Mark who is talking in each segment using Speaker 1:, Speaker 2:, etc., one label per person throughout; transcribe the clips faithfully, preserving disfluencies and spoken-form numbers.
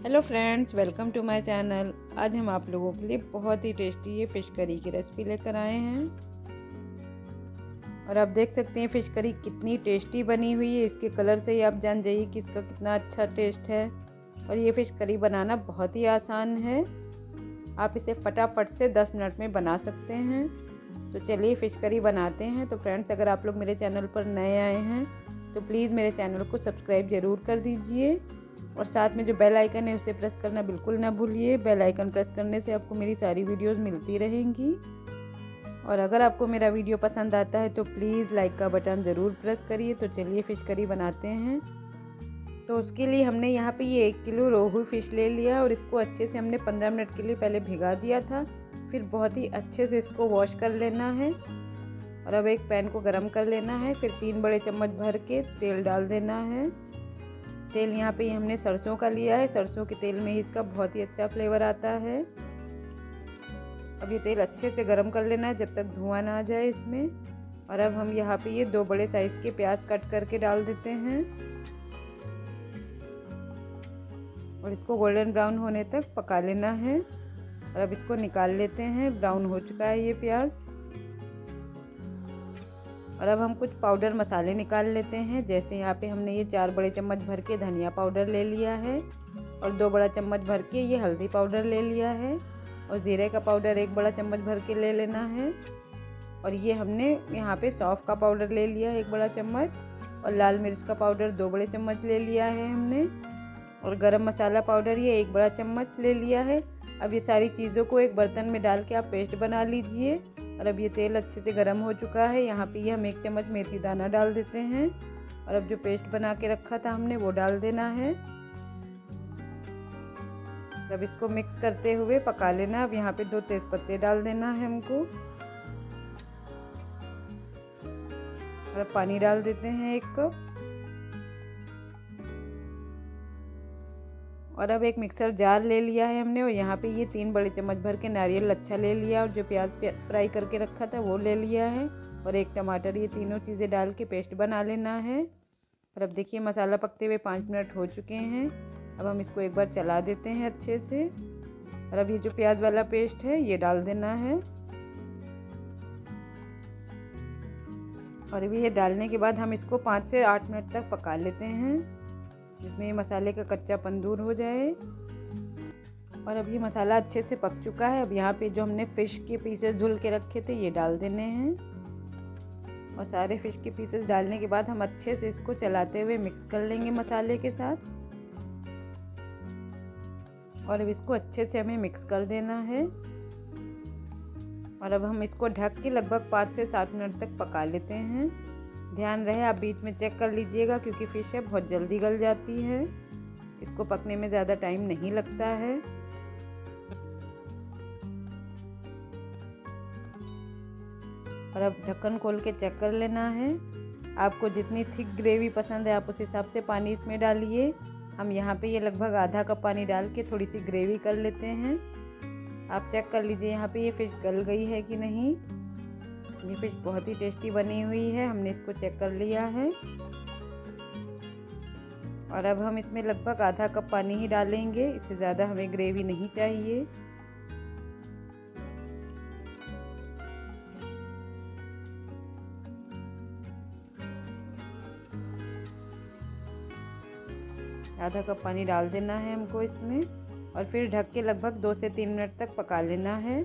Speaker 1: Hello friends, welcome to my channel. आज हम आप लोगों के लिए बहुत ही टेस्टी ये फ़िश करी की रेसिपी लेकर आए हैं। और आप देख सकते हैं फ़िश करी कितनी टेस्टी बनी हुई है। इसके कलर से ही आप जान जाइए कि इसका कितना अच्छा टेस्ट है। और ये फ़िश करी बनाना बहुत ही आसान है। आप इसे फटाफट से दस मिनट में बना सकते हैं। तो चलिए फ़िश करी बनाते हैं। तो फ्रेंड्स, अगर आप लोग मेरे चैनल पर नए आए हैं तो प्लीज़ मेरे चैनल को सब्सक्राइब ज़रूर कर दीजिए और साथ में जो बेल आइकन है उसे प्रेस करना बिल्कुल ना भूलिए। बेल आइकन प्रेस करने से आपको मेरी सारी वीडियोस मिलती रहेंगी। और अगर आपको मेरा वीडियो पसंद आता है तो प्लीज़ लाइक का बटन ज़रूर प्रेस करिए। तो चलिए फ़िश करी बनाते हैं। तो उसके लिए हमने यहाँ पे ये एक किलो रोहू फ़िश ले लिया और इसको अच्छे से हमने पंद्रह मिनट के लिए पहले भिगा दिया था। फिर बहुत ही अच्छे से इसको वॉश कर लेना है। और अब एक पैन को गर्म कर लेना है। फिर तीन बड़े चम्मच भर के तेल डाल देना है। तेल यहाँ पे हमने सरसों का लिया है। सरसों के तेल में ही इसका बहुत ही अच्छा फ्लेवर आता है। अब ये तेल अच्छे से गर्म कर लेना है जब तक धुआं ना आ जाए इसमें। और अब हम यहाँ पे ये दो बड़े साइज़ के प्याज कट करके डाल देते हैं और इसको गोल्डन ब्राउन होने तक पका लेना है। और अब इसको निकाल लेते हैं। ब्राउन हो चुका है ये प्याज। और अब हम कुछ पाउडर मसाले निकाल लेते हैं। जैसे यहाँ पे हमने ये चार बड़े चम्मच भर के धनिया पाउडर ले लिया है और दो बड़ा चम्मच भर के ये हल्दी पाउडर ले लिया है और ज़ीरे का पाउडर एक बड़ा चम्मच भर के ले लेना है। और ये हमने यहाँ पे सौंफ का पाउडर ले लिया है एक बड़ा चम्मच और लाल मिर्च का पाउडर दो बड़े चम्मच ले लिया है हमने। और गरम मसाला पाउडर ये एक बड़ा चम्मच ले लिया है। अब ये सारी चीज़ों को एक बर्तन में डाल के आप पेस्ट बना लीजिए। और अब ये तेल अच्छे से गर्म हो चुका है। यहाँ पे ये हम एक चम्मच मेथी दाना डाल देते हैं और अब जो पेस्ट बना के रखा था हमने वो डाल देना है। अब इसको मिक्स करते हुए पका लेना। अब यहाँ पे दो तेज़पत्ते डाल देना है हमको और अब पानी डाल देते हैं एक कप। और अब एक मिक्सर जार ले लिया है हमने और यहाँ पे ये तीन बड़े चम्मच भर के नारियल लच्छा ले लिया और जो प्याज फ्राई करके रखा था वो ले लिया है और एक टमाटर। ये तीनों चीज़ें डाल के पेस्ट बना लेना है। और अब देखिए मसाला पकते हुए पाँच मिनट हो चुके हैं। अब हम इसको एक बार चला देते हैं अच्छे से। और अब ये जो प्याज वाला पेस्ट है ये डाल देना है। और अभी ये डालने के बाद हम इसको पाँच से आठ मिनट तक पका लेते हैं जिसमें ये मसाले का कच्चापन दूर हो जाए। और अब ये मसाला अच्छे से पक चुका है। अब यहाँ पे जो हमने फ़िश के पीसेस धुल के रखे थे ये डाल देने हैं। और सारे फ़िश के पीसेस डालने के बाद हम अच्छे से इसको चलाते हुए मिक्स कर लेंगे मसाले के साथ। और अब इसको अच्छे से हमें मिक्स कर देना है। और अब हम इसको ढक के लगभग पाँच से सात मिनट तक पका लेते हैं। ध्यान रहे आप बीच में चेक कर लीजिएगा क्योंकि फ़िश है बहुत जल्दी गल जाती है। इसको पकने में ज़्यादा टाइम नहीं लगता है। और अब ढक्कन खोल के चेक कर लेना है। आपको जितनी थिक ग्रेवी पसंद है आप उस हिसाब से पानी इसमें डालिए। हम यहाँ पे ये लगभग आधा कप पानी डाल के थोड़ी सी ग्रेवी कर लेते हैं। आप चेक कर लीजिए यहाँ पे ये फ़िश गल गई है कि नहीं। ये फ़िश बहुत ही टेस्टी बनी हुई है। हमने इसको चेक कर लिया है। और अब हम इसमें लगभग आधा कप पानी ही डालेंगे। इससे ज़्यादा हमें ग्रेवी नहीं चाहिए। आधा कप पानी डाल देना है हमको इसमें और फिर ढक के लगभग दो से तीन मिनट तक पका लेना है।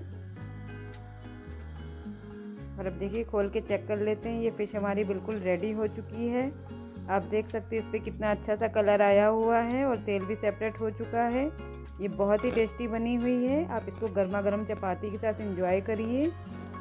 Speaker 1: और अब देखिए खोल के चेक कर लेते हैं। ये फ़िश हमारी बिल्कुल रेडी हो चुकी है। आप देख सकते हैं इस पर कितना अच्छा सा कलर आया हुआ है और तेल भी सेपरेट हो चुका है। ये बहुत ही टेस्टी बनी हुई है। आप इसको गर्मा गर्म चपाती के साथ एंजॉय करिए।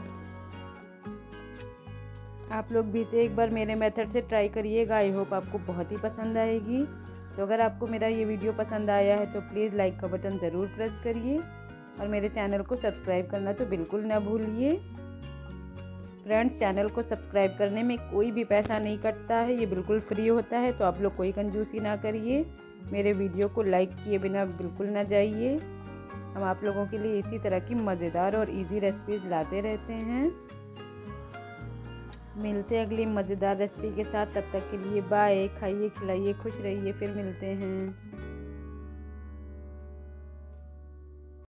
Speaker 1: आप लोग भी इसे एक बार मेरे मेथड से ट्राई करिएगा। आई होप आपको बहुत ही पसंद आएगी। तो अगर आपको मेरा ये वीडियो पसंद आया है तो प्लीज़ लाइक का बटन ज़रूर प्रेस करिए और मेरे चैनल को सब्सक्राइब करना तो बिल्कुल ना भूलिए। फ्रेंड्स, चैनल को सब्सक्राइब करने में कोई भी पैसा नहीं कटता है। ये बिल्कुल फ्री होता है। तो आप लोग कोई कंजूसी ना करिए। मेरे वीडियो को लाइक किए बिना बिल्कुल ना जाइए। हम आप लोगों के लिए इसी तरह की मज़ेदार और इजी रेसिपीज़ लाते रहते हैं। मिलते हैं अगली मज़ेदार रेसिपी के साथ। तब तक के लिए बाय। खाइए, खिलाइए, खुश रहिए। फिर मिलते हैं।